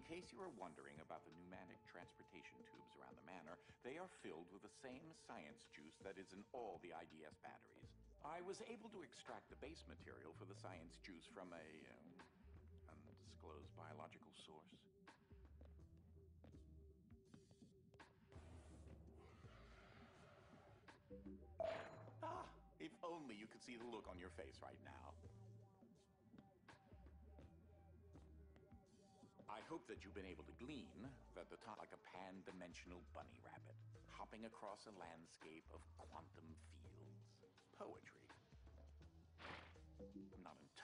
case you are wondering about the pneumatic transportation tubes around the manor, they are filled with the same science juice that is in all the IDS batteries. I was able to extract the base material for the science juice from a undisclosed biological source. Ah, if only you could see the look on your face right now. I hope that you've been able to glean that the top like a pan-dimensional bunny rabbit, hopping across a landscape of quantum fields. Poetry. Not